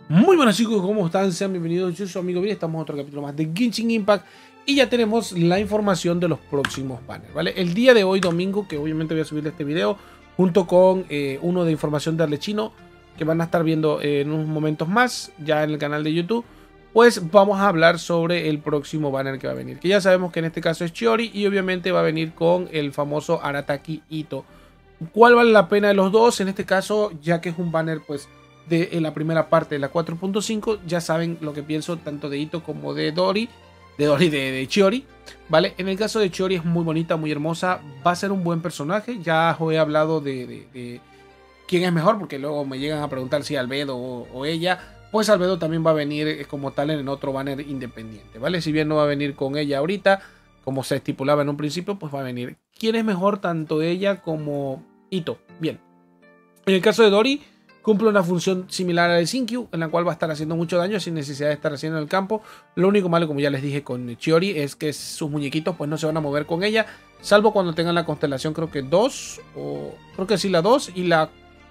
Muy buenas chicos, ¿cómo están? Sean bienvenidos, yo soy su amigo Vini, estamos en otro capítulo más de Genshin Impact y ya tenemos la información de los próximos banners, ¿vale? El día de hoy, domingo, que obviamente voy a subir este video, junto con uno de información de Arlechino, que van a estar viendo en unos momentos más, ya en el canal de YouTube, pues vamos a hablar sobre el próximo banner que va a venir, que ya sabemos que en este caso es Chiori y obviamente va a venir con el famoso Arataki Itto. ¿Cuál vale la pena de los dos? En este caso, ya que es un banner, pues de la primera parte de la 4.5, ya saben lo que pienso tanto de Itto como de de Chiori, ¿vale? En el caso de Chiori es muy bonita, muy hermosa, va a ser un buen personaje, ya os he hablado de quién es mejor, porque luego me llegan a preguntar si Albedo o ella, pues Albedo también va a venir como tal en otro banner independiente, ¿vale? Si bien no va a venir con ella ahorita, como se estipulaba en un principio, pues va a venir. ¿Quién es mejor tanto ella como Itto? Bien, en el caso de Dori, cumple una función similar a la de Xingqiu, en la cual va a estar haciendo mucho daño sin necesidad de estar haciendo en el campo. Lo único malo, como ya les dije con Chiori, es que sus muñequitos pues no se van a mover con ella, salvo cuando tengan la constelación, creo que 2, o creo que sí, la 2 y la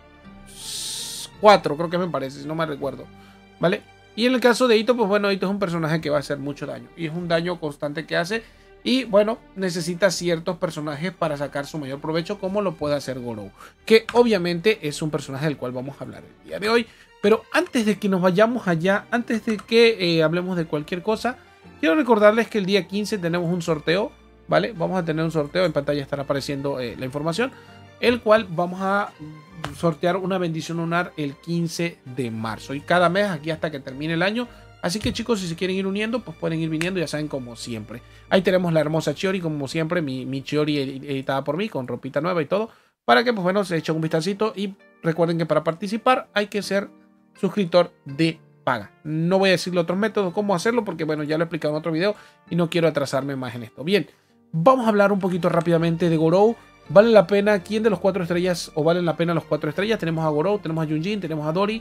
4, creo que me parece, si no me recuerdo, ¿vale? Y en el caso de Itto, pues bueno, Itto es un personaje que va a hacer mucho daño, y es un daño constante que hace, y bueno, necesita ciertos personajes para sacar su mayor provecho, como lo puede hacer Gorou, que obviamente es un personaje del cual vamos a hablar el día de hoy. Pero antes de que nos vayamos allá, antes de que hablemos de cualquier cosa, quiero recordarles que el día 15 tenemos un sorteo, ¿vale? Vamos a tener un sorteo, en pantalla estará apareciendo la información, el cual vamos a sortear una bendición lunar el 15 de marzo. Y cada mes, aquí hasta que termine el año. Así que chicos, si se quieren ir uniendo, pues pueden ir viniendo, ya saben, como siempre. Ahí tenemos la hermosa Chiori, como siempre, mi Chiori editada por mí, con ropita nueva y todo. Para que, pues bueno, se echen un vistacito. Y recuerden que para participar hay que ser suscriptor de paga. No voy a decirle otros métodos, cómo hacerlo, porque bueno, ya lo he explicado en otro video y no quiero atrasarme más en esto. Bien, vamos a hablar un poquito rápidamente de Gorou. ¿Vale la pena? ¿Quién de los 4 estrellas o valen la pena los 4 estrellas? Tenemos a Gorou, tenemos a Yunjin, tenemos a Dori.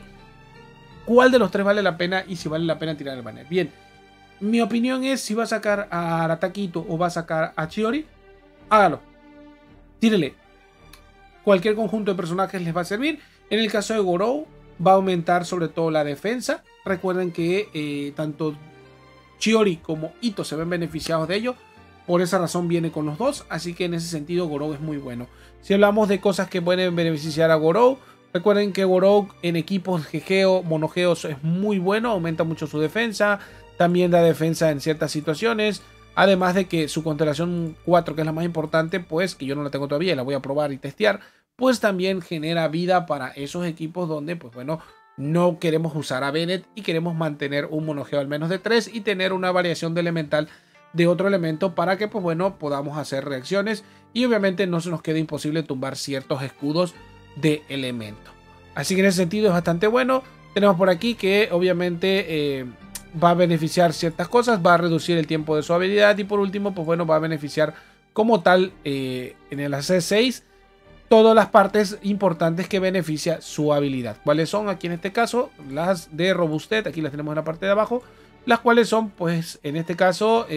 ¿Cuál de los 3 vale la pena y si vale la pena tirar el banner? Bien, mi opinión es, si va a sacar a Arataki Itto o va a sacar a Chiori, hágalo. Tírele. Cualquier conjunto de personajes les va a servir. En el caso de Gorou, va a aumentar sobre todo la defensa. Recuerden que tanto Chiori como Itto se ven beneficiados de ello. Por esa razón viene con los dos. Así que en ese sentido Gorou es muy bueno. Si hablamos de cosas que pueden beneficiar a Gorou, recuerden que Gorou en equipos Gegeo, monogeos es muy bueno. Aumenta mucho su defensa. También da defensa en ciertas situaciones. Además de que su constelación 4, que es la más importante, pues que yo no la tengo todavía y la voy a probar y testear, pues también genera vida para esos equipos donde, pues bueno, no queremos usar a Bennett y queremos mantener un monogeo al menos de 3 y tener una variación de elemental de otro elemento para que, pues bueno, podamos hacer reacciones y obviamente no se nos quede imposible tumbar ciertos escudos de elemento. Así que en ese sentido es bastante bueno. Tenemos por aquí que obviamente va a beneficiar ciertas cosas, va a reducir el tiempo de su habilidad y por último, pues bueno, va a beneficiar como tal en el AC6 todas las partes importantes que beneficia su habilidad. ¿Cuáles son? Aquí en este caso, las de robustez, aquí las tenemos en la parte de abajo, las cuales son, pues en este caso,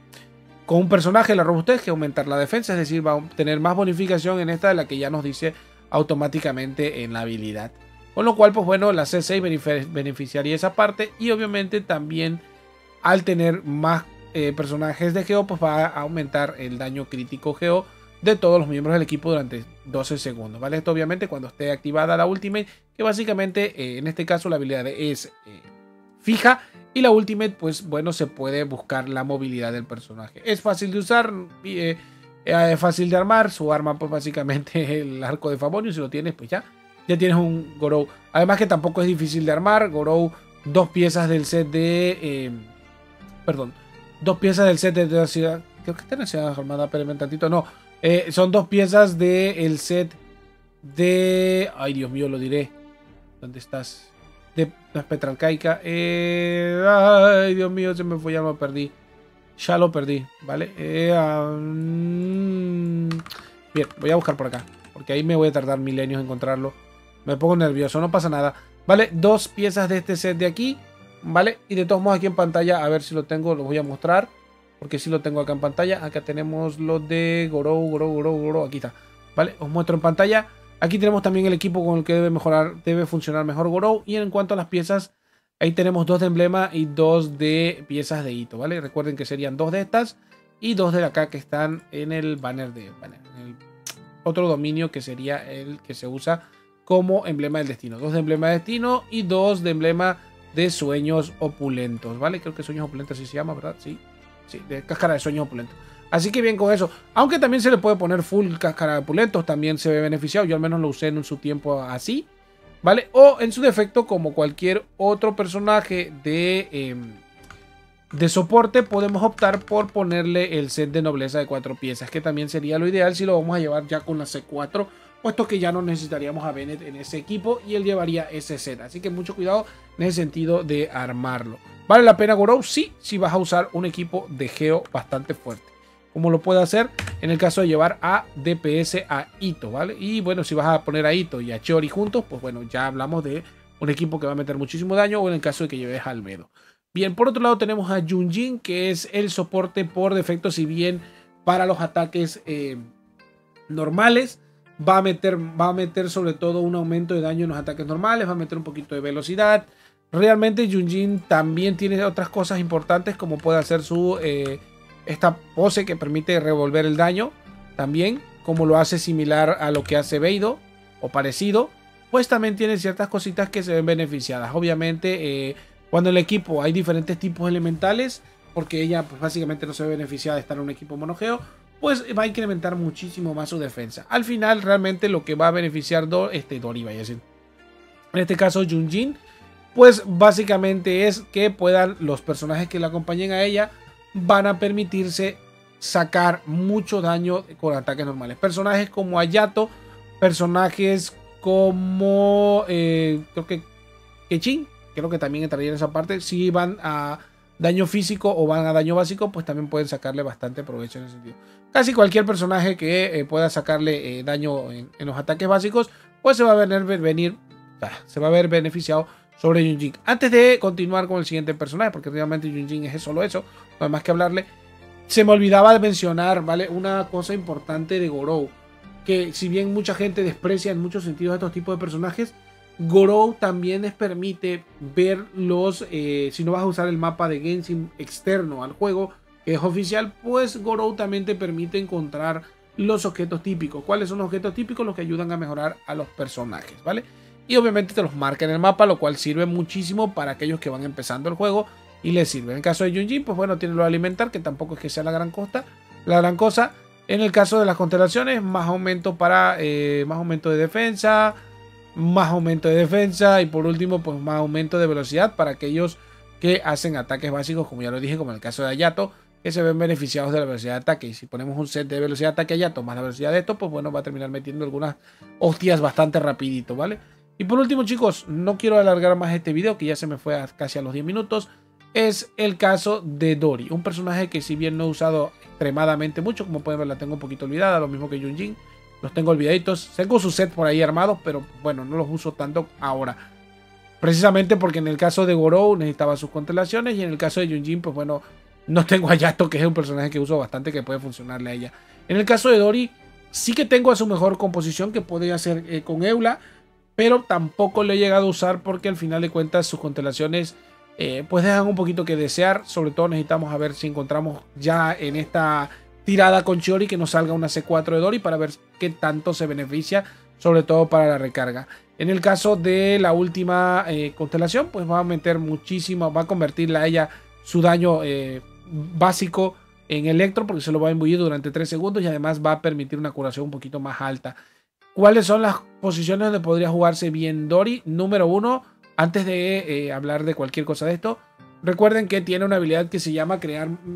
con un personaje la robustez que aumentar la defensa, es decir, va a tener más bonificación en esta de la que ya nos dice automáticamente en la habilidad. Con lo cual, pues bueno, la C6 beneficiaría esa parte y obviamente también al tener más personajes de Geo, pues va a aumentar el daño crítico Geo de todos los miembros del equipo durante 12 segundos, ¿vale? Esto obviamente cuando esté activada la Ultimate, que básicamente en este caso la habilidad es fija y la Ultimate, pues bueno, se puede buscar la movilidad del personaje. Es fácil de usar, es fácil de armar, su arma pues básicamente es el arco de Favonius, si lo tienes pues ya tienes un Gorou. Además que tampoco es difícil de armar. Gorou, 2 piezas del set de... perdón. 2 piezas del set de la ciudad... Creo que está en la ciudad armada, pero un tantito. No. Son 2 piezas del set de... Ay, Dios mío, lo diré. ¿Dónde estás? De la Petrarcaica. Ay, Dios mío, se me fue, ya lo perdí. Ya lo perdí, ¿vale? Bien, voy a buscar por acá. Porque ahí me voy a tardar milenios en encontrarlo. Me pongo nervioso, no pasa nada. Vale, 2 piezas de este set de aquí. Vale, y de todos modos aquí en pantalla, a ver si lo tengo, lo voy a mostrar. Porque si lo tengo acá en pantalla. Acá tenemos los de Gorou. Aquí está. Vale, os muestro en pantalla. Aquí tenemos también el equipo con el que debe funcionar mejor Gorou. Y en cuanto a las piezas Ahí tenemos 2 de emblema y 2 de piezas de hito, ¿vale? Recuerden que serían 2 de estas y 2 de acá que están en el banner en el otro dominio que sería el que se usa como emblema del destino. 2 de emblema de destino y 2 de emblema de sueños opulentos, ¿vale? Creo que sueños opulentos así se llama, ¿verdad? Sí, sí, de cáscara de sueños opulentos. Así que bien con eso. Aunque también se le puede poner full cáscara de opulentos, también se ve beneficiado. Yo al menos lo usé en su tiempo así, ¿vale? O en su defecto, como cualquier otro personaje de soporte, podemos optar por ponerle el set de nobleza de 4 piezas, que también sería lo ideal si lo vamos a llevar ya con la C4, puesto que ya no necesitaríamos a Bennett en ese equipo y él llevaría ese set. Así que mucho cuidado en el sentido de armarlo. ¿Vale la pena Gorou? Sí, si vas a usar un equipo de Geo bastante fuerte, como lo puede hacer en el caso de llevar a DPS a Ito, ¿vale? Y bueno, si vas a poner a Ito y a Chiori juntos, pues bueno, ya hablamos de un equipo que va a meter muchísimo daño, o en el caso de que lleves a Albedo. Bien, por otro lado tenemos a Yunjin, que es el soporte por defecto, si bien para los ataques normales va a meter sobre todo un aumento de daño en los ataques normales, va a meter un poquito de velocidad. Realmente Yunjin también tiene otras cosas importantes, como puede hacer su esta pose que permite revolver el daño, también como lo hace similar a lo que hace Beidou o parecido, pues también tiene ciertas cositas que se ven beneficiadas. Obviamente cuando en el equipo hay diferentes tipos elementales, porque ella pues básicamente no se ve beneficiada de estar en un equipo monogeo, pues va a incrementar muchísimo más su defensa. Al final realmente lo que va a beneficiar Dori, vaya a decir, en este caso Yunjin, pues básicamente es que puedan los personajes que la acompañen a ella van a permitirse sacar mucho daño con ataques normales. Personajes como Hayato, personajes como creo que Kechin, creo que también entraría en esa parte. Si van a daño físico o van a daño básico, pues también pueden sacarle bastante provecho en ese sentido. Casi cualquier personaje que pueda sacarle daño en los ataques básicos, pues se va a se va a ver beneficiado sobre Yunjin. Antes de continuar con el siguiente personaje, porque realmente Yunjin es solo eso, no hay más que hablarle, se me olvidaba de mencionar, ¿vale? Una cosa importante de Gorou, que si bien mucha gente desprecia en muchos sentidos estos tipos de personajes, Gorou también les permite ver si no vas a usar el mapa de Genshin externo al juego, que es oficial, pues Gorou también te permite encontrar los objetos típicos. ¿Cuáles son los objetos típicos? Los que ayudan a mejorar a los personajes, ¿vale? Y obviamente te los marca en el mapa, lo cual sirve muchísimo para aquellos que van empezando el juego y les sirve. En el caso de Yunjin, pues bueno, tiene lo de alimentar, que tampoco es que sea la gran cosa. En el caso de las constelaciones, más aumento más aumento de defensa, y por último, pues más aumento de velocidad para aquellos que hacen ataques básicos, como ya lo dije, como en el caso de Hayato, que se ven beneficiados de la velocidad de ataque. Y si ponemos un set de velocidad de ataque Hayato más la velocidad de esto, pues bueno, va a terminar metiendo algunas hostias bastante rapidito, ¿vale? Y por último, chicos, no quiero alargar más este video, que ya se me fue casi a los 10 minutos. Es el caso de Dori, un personaje que si bien no he usado extremadamente mucho, como pueden ver la tengo un poquito olvidada, lo mismo que Yunjin, los tengo olvidaditos. Tengo su set por ahí armados, pero bueno, no los uso tanto ahora. Precisamente porque en el caso de Gorou necesitaba sus constelaciones y en el caso de Yunjin, pues bueno, no tengo a Yato, que es un personaje que uso bastante, que puede funcionarle a ella. En el caso de Dori, sí que tengo a su mejor composición, que podría hacer con Eula, pero tampoco lo he llegado a usar porque al final de cuentas sus constelaciones pues dejan un poquito que desear. Sobre todo necesitamos a ver si encontramos ya en esta tirada con Chiori que nos salga una C4 de Dori para ver qué tanto se beneficia, sobre todo para la recarga. En el caso de la última constelación, pues va a meter muchísimo, va a convertirla a ella su daño básico en electro, porque se lo va a embullir durante 3 segundos y además va a permitir una curación un poquito más alta. ¿Cuáles son las posiciones donde podría jugarse bien Dori? Número 1, antes de hablar de cualquier cosa de esto, recuerden que tiene una habilidad que se llama al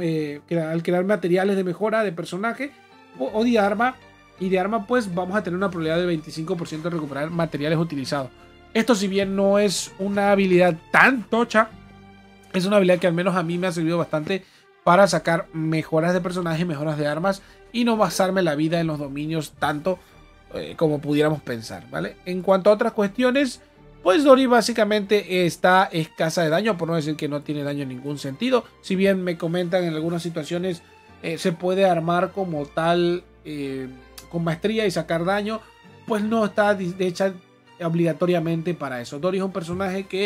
crear materiales de mejora de personaje o de arma. Y de arma pues vamos a tener una probabilidad de 25% de recuperar materiales utilizados. Esto, si bien no es una habilidad tan tocha, es una habilidad que al menos a mí me ha servido bastante para sacar mejoras de personaje, mejoras de armas y no basarme la vida en los dominios tanto como pudiéramos pensar, ¿vale? En cuanto a otras cuestiones, pues Dori básicamente está escasa de daño, por no decir que no tiene daño en ningún sentido. Si bien me comentan en algunas situaciones se puede armar como tal con maestría y sacar daño, pues no está hecha obligatoriamente para eso. Dori es un personaje que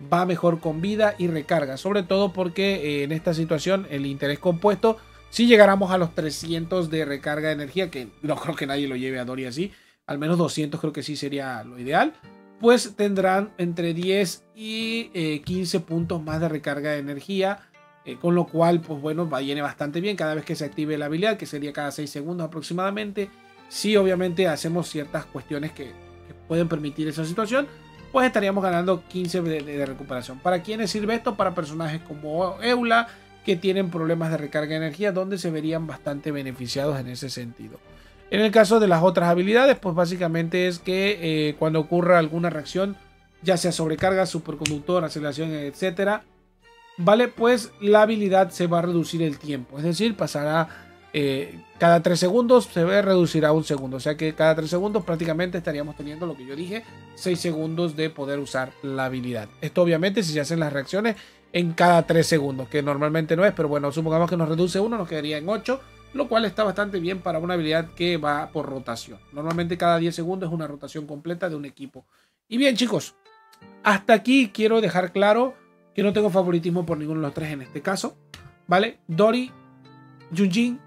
va mejor con vida y recarga. Sobre todo porque en esta situación el interés compuesto, si llegáramos a los 300 de recarga de energía, que no creo que nadie lo lleve a Dory así, al menos 200 creo que sí sería lo ideal, pues tendrán entre 10 y 15 puntos más de recarga de energía, con lo cual, pues bueno, viene bastante bien cada vez que se active la habilidad, que sería cada 6 segundos aproximadamente. Si obviamente hacemos ciertas cuestiones que pueden permitir esa situación, pues estaríamos ganando 15 de recuperación. ¿Para quiénes sirve esto? Para personajes como Eula, que tienen problemas de recarga de energía, donde se verían bastante beneficiados en ese sentido. En el caso de las otras habilidades, pues básicamente es que cuando ocurra alguna reacción, ya sea sobrecarga, superconductor, aceleración, etcétera, vale, pues la habilidad se va a reducir el tiempo. Es decir, pasará cada 3 segundos, se va a reducir a 1 segundo. O sea que cada 3 segundos prácticamente estaríamos teniendo lo que yo dije, 6 segundos de poder usar la habilidad. Esto obviamente si se hacen las reacciones en cada 3 segundos, que normalmente no es, pero bueno, supongamos que nos reduce 1, nos quedaría en 8. Lo cual está bastante bien para una habilidad que va por rotación. Normalmente cada 10 segundos es una rotación completa de un equipo. Y bien, chicos, hasta aquí quiero dejar claro que no tengo favoritismo por ninguno de los tres en este caso, ¿vale? Dory, Yunjin,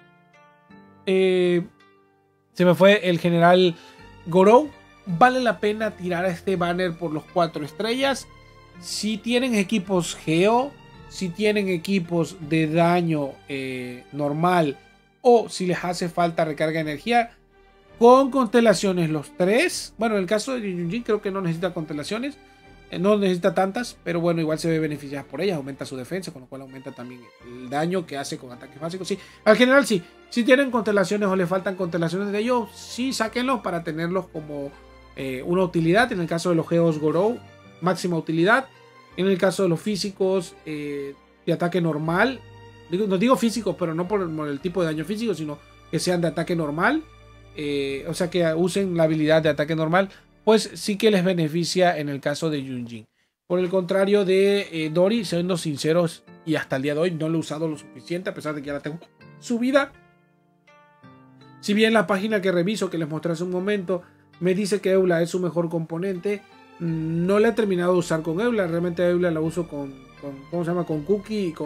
se me fue el general Gorou. Vale la pena tirar a este banner por los 4 estrellas. Si tienen equipos Geo, si tienen equipos de daño normal, o si les hace falta recarga de energía, con constelaciones los 3. Bueno, en el caso de Yunjin creo que no necesita constelaciones, no necesita tantas, pero bueno, igual se ve beneficiada por ellas, aumenta su defensa, con lo cual aumenta también el daño que hace con ataques básicos. Sí, al general sí, si tienen constelaciones o le faltan constelaciones de ellos, sí, sáquenlos para tenerlos como una utilidad. En el caso de los Geos Gorou, máxima utilidad. En el caso de los físicos de ataque normal, no digo físicos, pero no por el tipo de daño físico, sino que sean de ataque normal, o sea que usen la habilidad de ataque normal, pues sí que les beneficia en el caso de Yunjin. Por el contrario de Dory, siendo sinceros, y hasta el día de hoy no lo he usado lo suficiente, a pesar de que ya la tengo subida. Si bien la página que reviso, que les mostré hace un momento, me dice que Eula es su mejor componente, no la he terminado de usar con Eula. Realmente Eula la uso con ¿cómo se llama? Con Cookie y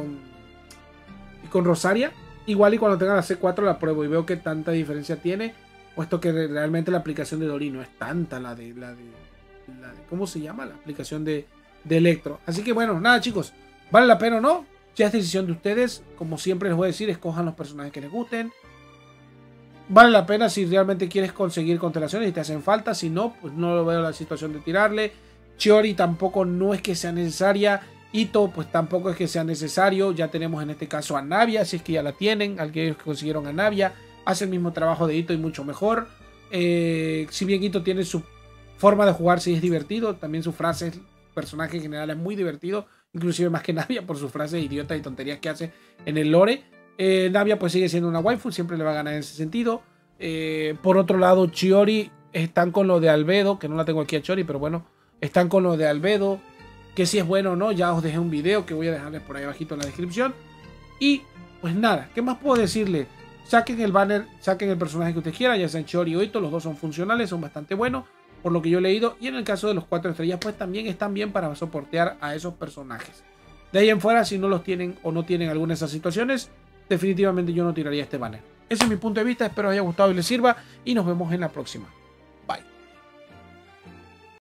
con Rosaria. Igual y cuando tenga la C4 la pruebo y veo que tanta diferencia tiene, puesto que realmente la aplicación de Dory no es tanta la de ¿cómo se llama? La aplicación de Electro. Así que bueno, nada chicos, ¿vale la pena o no? Ya es decisión de ustedes. Como siempre les voy a decir, escojan los personajes que les gusten. Vale la pena si realmente quieres conseguir constelaciones y te hacen falta. Si no, pues no lo veo la situación de tirarle. Chiori tampoco no es que sea necesaria. Ito pues tampoco es que sea necesario. Ya tenemos en este caso a Navia, si es que ya la tienen. Aquellos que consiguieron a Navia, hace el mismo trabajo de Ito y mucho mejor. Si bien Ito tiene su forma de jugar, sí es divertido. También su frase, el personaje en general es muy divertido. Inclusive más que Navia por sus frases idiotas y tonterías que hace en el lore. Navia pues sigue siendo una waifu, siempre le va a ganar en ese sentido. Por otro lado, Chiori están con lo de Albedo, que no la tengo aquí a Chiori, pero bueno, están con lo de Albedo, que si es bueno o no, ya os dejé un video que voy a dejarles por ahí abajito en la descripción. Y pues nada, ¿qué más puedo decirle? Saquen el banner, saquen el personaje que ustedes quieran, ya sean Chiori o Ito, los dos son funcionales, son bastante buenos, por lo que yo he leído. Y en el caso de los 4 estrellas, pues también están bien para soportear a esos personajes. De ahí en fuera, si no los tienen o no tienen alguna de esas situaciones, definitivamente yo no tiraría este banner. Ese es mi punto de vista, espero os haya gustado y les sirva y nos vemos en la próxima.